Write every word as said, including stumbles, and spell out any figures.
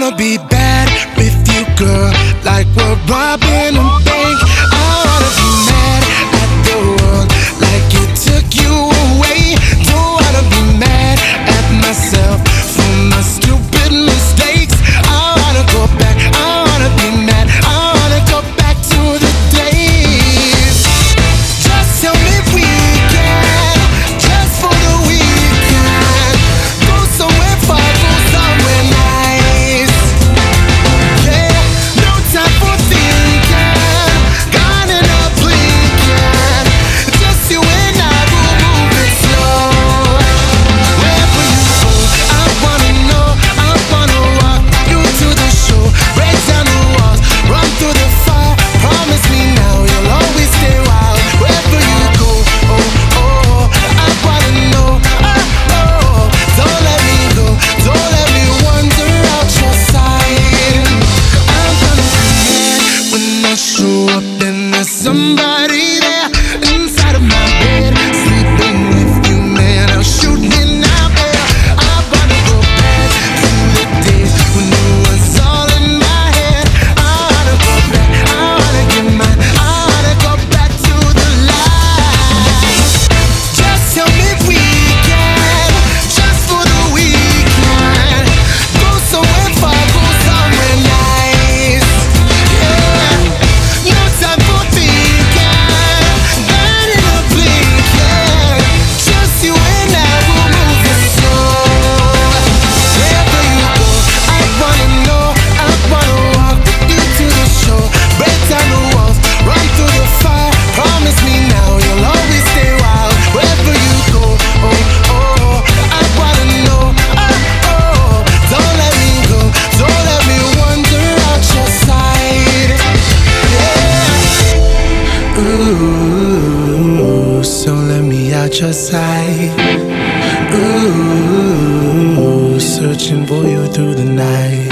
wanna be bad with you, girl, like we're robbing a bank. I wanna be mad at the world like it took you away. Don't wanna be mad at myself for my stupid mistakes. I wanna go back, I wanna be mad, I wanna go back to the days. Just tell me we can, just for the weekend, go somewhere far, go somewhere nice. Yeah, no time for thinking, gone in a blinking. Just you and I will move it slow. Wherever you go, I wanna know, I wanna walk you to the show, break down the walls, run through the fire. Promise me now you'll always stay wild. Wherever you go, oh, oh, I wanna know, oh, oh, don't let me go, don't let me wander out your side. I'm gonna be mad when I show up and there's somebody there inside of my bed, sleeping with you, man. I'll shoot me now, yeah. I wanna go back to the days when it was all in my head. I wanna go back, I wanna get mine, I wanna go back to the light. Just tell me we can, just for the weekend, go somewhere far, go somewhere nice. Yeah, no time for thinking, gone in a blink. Yeah, just you and I will move it slow. Wherever you go, I wanna know, I wanna walk with you to the show, break down the walls, run through the fire. Promise me now you'll always stay wild. Wherever you go, oh, oh, I wanna know, oh, oh, don't let me go, don't let me wander out your side. Yeah. Ooh, so let me out your sight. Ooh, searching for you through the night.